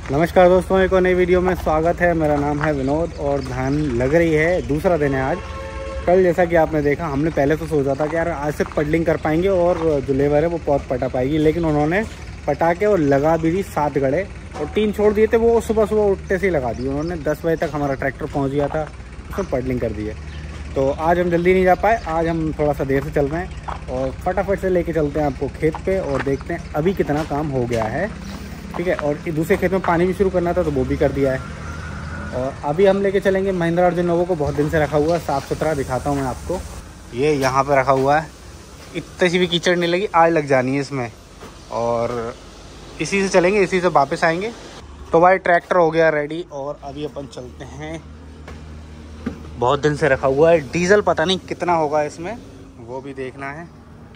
नमस्कार दोस्तों, एक और नई वीडियो में स्वागत है। मेरा नाम है विनोद और धान लग रही है। दूसरा दिन है आज। कल जैसा कि आपने देखा, हमने पहले तो सोचा था कि यार आज से पडलिंग कर पाएंगे और जो लेबर है वो बहुत पटा पाएगी, लेकिन उन्होंने पटा के और लगा भी दी 7 गड़े और 3 छोड़ दिए थे। वो सुबह सुबह उठते से ही लगा दिए उन्होंने। 10 बजे तक हमारा ट्रैक्टर पहुँच गया था, उसमें पडलिंग कर दी है। तो आज हम जल्दी नहीं जा पाए, आज हम थोड़ा सा देर से चल रहे हैं और फटाफट से लेके चलते हैं आपको खेत पे और देखते हैं अभी कितना काम हो गया है। ठीक है, और दूसरे खेत में पानी भी शुरू करना था तो वो भी कर दिया है। और अभी हम लेके चलेंगे महिंद्रा अर्जुन नोवो को। बहुत दिन से रखा हुआ है, साफ़ सुथरा दिखाता हूँ मैं आपको। ये यहाँ पे रखा हुआ है, इतनी सी भी कीचड़ नहीं लगी, आग लग जानी है इसमें। और इसी से चलेंगे, इसी से वापस आएंगे। तो भाई ट्रैक्टर हो गया रेडी और अभी अपन चलते हैं। बहुत दिन से रखा हुआ है, डीजल पता नहीं कितना होगा इसमें, वो भी देखना है।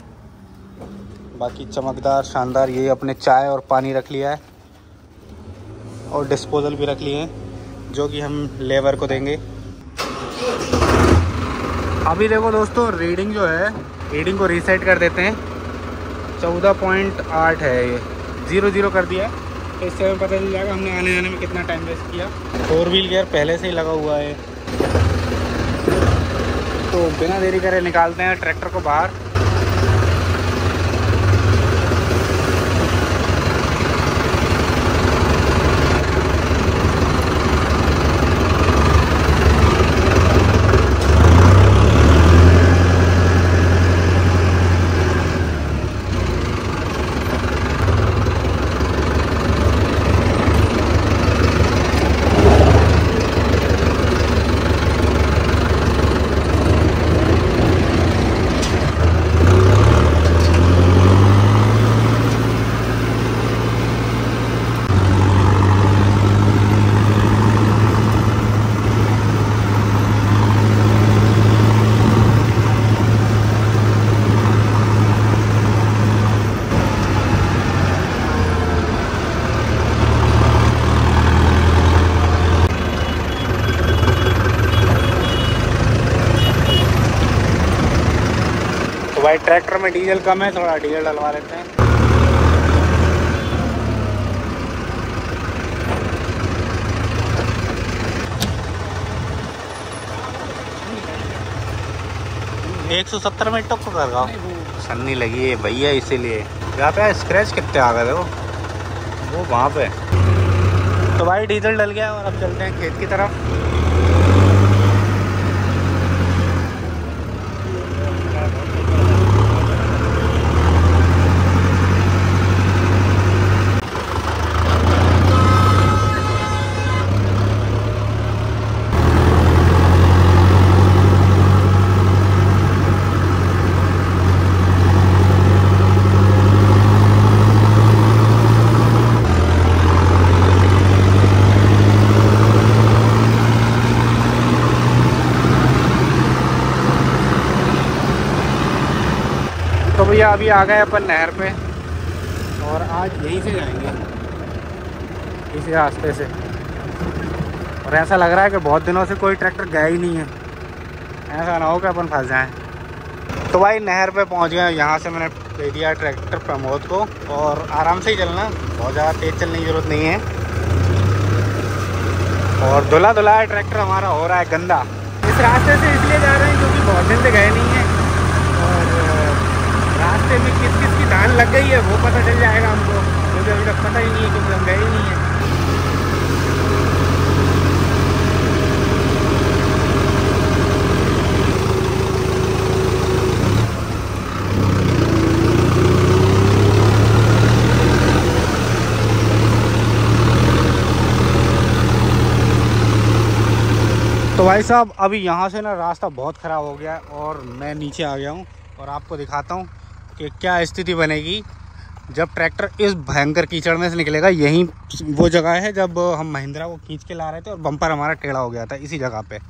बाकी चमकदार शानदार ये अपने चाय और पानी रख लिया है और डिस्पोजल भी रख लिए हैं जो कि हम लेबर को देंगे। अभी देखो दोस्तों, रीडिंग जो है, रीडिंग को रीसेट कर देते हैं। 14.8 है, ये 0 कर दिया है। तो इससे हमें पता चल जाएगा हमने आने जाने में कितना टाइम वेस्ट किया। 4 व्हील गियर पहले से ही लगा हुआ है। तो बिना देरी करे निकालते हैं ट्रैक्टर को बाहर। तो भाई ट्रैक्टर में डीजल कम है, थोड़ा डीजल डलवा लेते हैं। एक 170 में टक्कर कर रहा हूँ, सन्नी लगी है भैया, इसीलिए। यहाँ पे स्क्रैच कितने आ गए वो वहाँ पे। तो भाई डीजल डल गया और अब चलते हैं खेत की तरफ। तो भैया अभी आ गए अपन नहर पे और आज यहीं से जाएंगे, इसी रास्ते से। और ऐसा लग रहा है कि बहुत दिनों से कोई ट्रैक्टर गया ही नहीं है, ऐसा ना हो कि अपन फंस जाएं। तो भाई नहर पे पहुंच गए। यहाँ से मैंने दे दिया ट्रैक्टर प्रमोद को और आराम से ही चलना, बहुत ज़्यादा तेज़ चलने की ज़रूरत नहीं है। और धुला धुलाया ट्रैक्टर हमारा हो रहा है गंदा। इस रास्ते से इसलिए जा रहे हैं क्योंकि बहुत दिन से गए नहीं हैं और रास्ते में किस किस की धान लग गई है वो पता चल जाएगा हमको, क्योंकि अभी तक पता ही नहीं है क्योंकि हम गए ही नहीं है। तो भाई साहब अभी यहाँ से ना रास्ता बहुत ख़राब हो गया है और मैं नीचे आ गया हूँ और आपको दिखाता हूँ कि क्या स्थिति बनेगी जब ट्रैक्टर इस भयंकर कीचड़ में से निकलेगा। यहीं वो जगह है जब हम महिंद्रा को खींच के ला रहे थे और बम्पर हमारा टेढ़ा हो गया था, इसी जगह पे।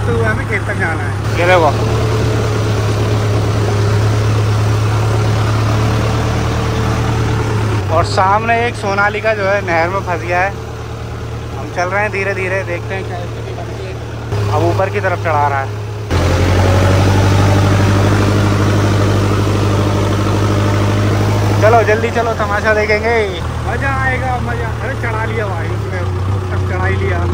रास्ते हुए हमें खेत तक जाना है। ये देखो और सामने एक सोनालिका जो है नहर में फंस गया है। हम चल रहे हैं धीरे धीरे, देखते हैं क्या स्थिति बनती है। अब ऊपर की तरफ चढ़ा रहा है। चलो जल्दी चलो, तमाशा देखेंगे, मजा आएगा मजा। अरे चढ़ा लिया भाई उसने, तब चढ़ा ही लिया।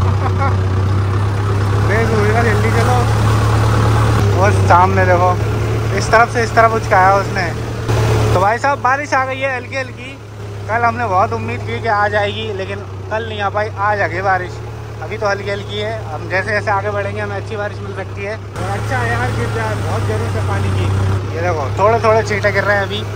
जल्दी चलो। और सामने देखो, इस तरफ से इस तरफ उचकाया उसने। तो भाई साहब बारिश आ गई है हल्की हल्की। कल हमने बहुत उम्मीद की कि आ जाएगी, लेकिन कल नहीं आ पाई। आज आ गई बारिश। अभी तो हल्की हल्की है, हम जैसे जैसे आगे बढ़ेंगे हमें अच्छी बारिश मिल सकती है। और अच्छा है यार, गिर जाए, बहुत जरूरत है पानी की। ये देखो थोड़े थोड़े छींटे गिर रहे हैं अभी।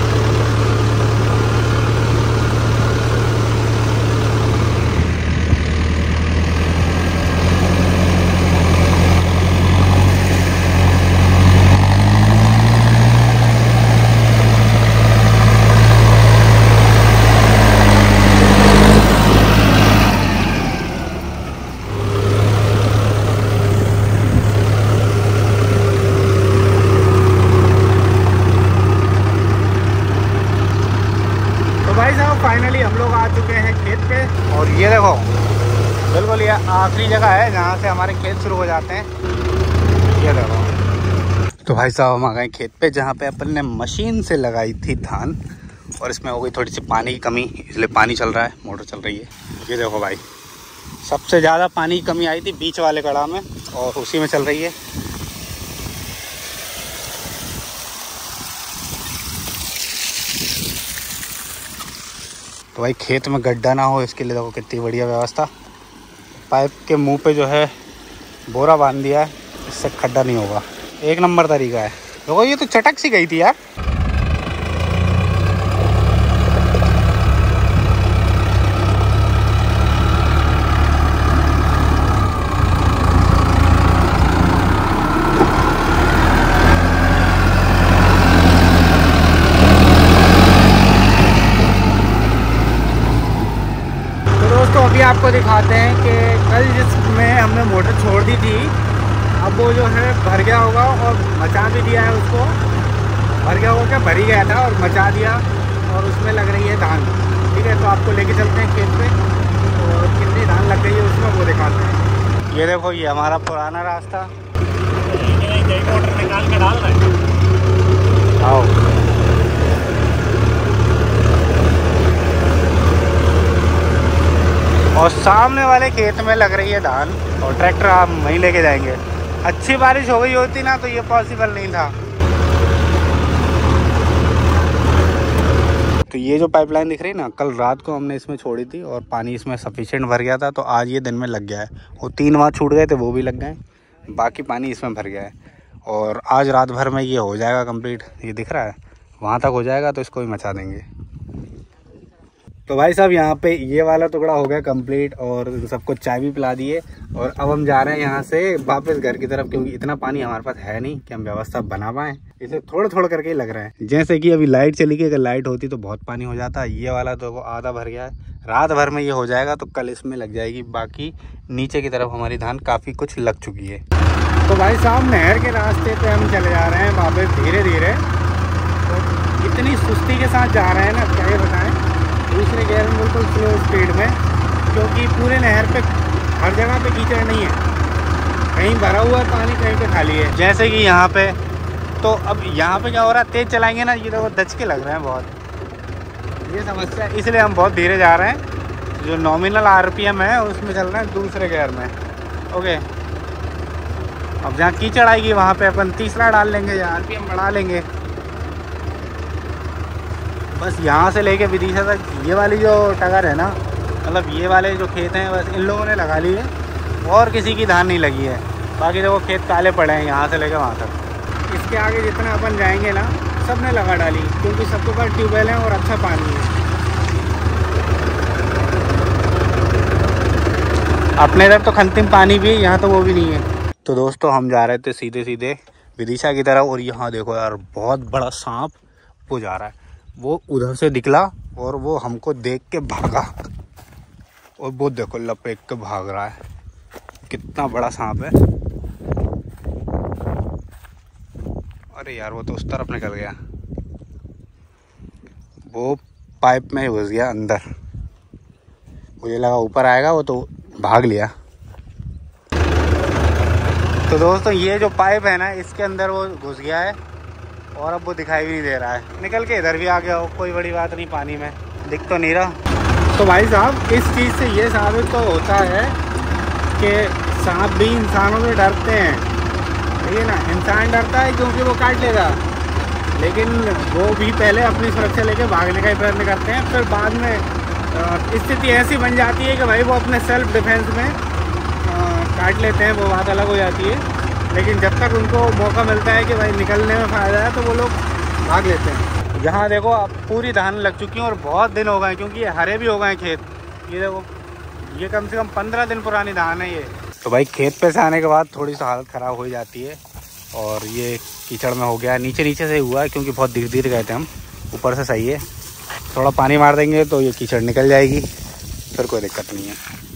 भाई साहब फाइनली हम लोग आ चुके हैं खेत पे। और ये देखो बिल्कुल ये आखिरी जगह है जहाँ से हमारे खेत शुरू हो जाते हैं। ये देखो। तो भाई साहब हम आ गए खेत पे, जहाँ पे अपन ने मशीन से लगाई थी धान। और इसमें हो गई थोड़ी सी पानी की कमी, इसलिए पानी चल रहा है, मोटर चल रही है। ये देखो भाई, सबसे ज़्यादा पानी की कमी आई थी बीच वाले कड़ा में, और उसी में चल रही है। तो भाई खेत में गड्ढा ना हो इसके लिए देखो कितनी बढ़िया व्यवस्था। पाइप के मुंह पे जो है बोरा बांध दिया है, इससे खड्डा नहीं होगा। एक नंबर तरीका है। देखो ये तो चटक सी गई थी यार। तो अभी आपको दिखाते हैं कि कल जिसमें हमने मोटर छोड़ दी थी, अब वो जो है भर गया होगा और मचा भी दिया है उसको। भर गया होगा क्या, भर ही गया था और मचा दिया, और उसमें लग रही है धान। ठीक है, तो आपको लेके चलते हैं खेत पे और कितनी धान लग गई है उसमें वो दिखाते हैं। ये देखो ये हमारा पुराना रास्ता। मोटर निकाल के डाल रहे हैं। आओ। और सामने वाले खेत में लग रही है धान, और ट्रैक्टर हम वहीं लेके जाएंगे। अच्छी बारिश हो गई होती ना तो ये पॉसिबल नहीं था। तो ये जो पाइपलाइन दिख रही है ना, कल रात को हमने इसमें छोड़ी थी और पानी इसमें सफिशिएंट भर गया था, तो आज ये दिन में लग गया है। वो 3 वहाँ छूट गए थे, वो भी लग गए, बाकी पानी इसमें भर गया है। और आज रात भर में ये हो जाएगा कंप्लीट। ये दिख रहा है वहाँ तक हो जाएगा, तो इसको भी मचा देंगे। तो भाई साहब यहाँ पे ये वाला टुकड़ा हो गया कंप्लीट, और सबको चाय भी पिला दिए। और अब हम जा रहे हैं यहाँ से वापस घर की तरफ, क्योंकि इतना पानी हमारे पास है नहीं कि हम व्यवस्था बना पाएँ। इसे थोड़ा थोड़ा करके ही लग रहा है। जैसे कि अभी लाइट चली गई, अगर लाइट होती तो बहुत पानी हो जाता। ये वाला तो वो आधा भर गया है, रात भर में ये हो जाएगा तो कल इसमें लग जाएगी। बाकी नीचे की तरफ हमारी धान काफ़ी कुछ लग चुकी है। तो भाई साहब नहर के रास्ते पे हम चले जा रहे हैं वापस धीरे धीरे। तो इतनी सुस्ती के साथ जा रहे हैं ना, क्या ये बताएं। दूसरे गियर में बिल्कुल स्लो स्पीड में, क्योंकि पूरे नहर पे हर जगह पे कीचड़ नहीं है। कहीं भरा हुआ है पानी, कहीं पे खाली है। जैसे कि यहाँ पे, तो अब यहाँ पे क्या हो रहा है, तेज़ चलाएंगे ना ये देखो दचके लग रहे हैं बहुत। ये समस्या है, इसलिए हम बहुत धीरे जा रहे हैं। जो नॉमिनल RPM है उसमें चल रहे हैं दूसरे गियर में। ओके, अब जहाँ कीचड़ आएगी वहाँ पे अपन तीसरा डाल लेंगे या RPM बढ़ा लेंगे। बस यहाँ से लेके विदिशा तक ये वाली जो टगर है ना, मतलब ये वाले जो खेत हैं बस इन लोगों ने लगा ली है, और किसी की धान नहीं लगी है। बाकी देखो खेत काले पड़े हैं यहाँ से लेके वहाँ तक। इसके आगे जितना अपन जाएंगे ना, सब ने लगा डाली, क्योंकि सबके पास ट्यूबवेल है और अच्छा पानी है। अपने इधर तो खंतिम पानी भी है, यहाँ तो वो भी नहीं है। तो दोस्तों हम जा रहे थे सीधे सीधे विदिशा की तरफ, और यहाँ देखो यार बहुत बड़ा सांप वो जा रहा है। वो उधर से निकला और वो हमको देख के भागा, और वो देखो लपेट के भाग रहा है। कितना बड़ा सांप है। अरे यार वो तो उस तरफ निकल गया, वो पाइप में घुस गया अंदर। मुझे लगा ऊपर आएगा, वो तो भाग लिया। तो दोस्तों ये जो पाइप है ना, इसके अंदर वो घुस गया है और अब वो दिखाई भी नहीं दे रहा है। निकल के इधर भी आ गया हो, कोई बड़ी बात नहीं, पानी में दिख तो नहीं रहा। तो भाई साहब इस चीज़ से ये साबित तो होता है कि सांप भी इंसानों से डरते हैं, ठीक है ना। इंसान डरता है क्योंकि वो काट लेगा, लेकिन वो भी पहले अपनी सुरक्षा लेके भागने का ही प्रयत्न करते हैं। फिर बाद में स्थिति ऐसी बन जाती है कि भाई वो अपने सेल्फ डिफेंस में काट लेते हैं, वो बात अलग हो जाती है। लेकिन जब तक उनको मौका मिलता है कि भाई निकलने में फ़ायदा है, तो वो लोग भाग लेते हैं। यहाँ देखो अब पूरी धान लग चुकी हैं और बहुत दिन हो गए, क्योंकि ये हरे भी हो गए खेत। ये देखो, ये कम से कम 15 दिन पुरानी धान है ये। तो भाई खेत पे से आने के बाद थोड़ी सी हालत ख़राब हो जाती है, और ये कीचड़ में हो गया। नीचे से हुआ है क्योंकि बहुत धीरे धीरे गए थे हम, ऊपर से सही है। थोड़ा पानी मार देंगे तो ये कीचड़ निकल जाएगी, फिर कोई दिक्कत नहीं है।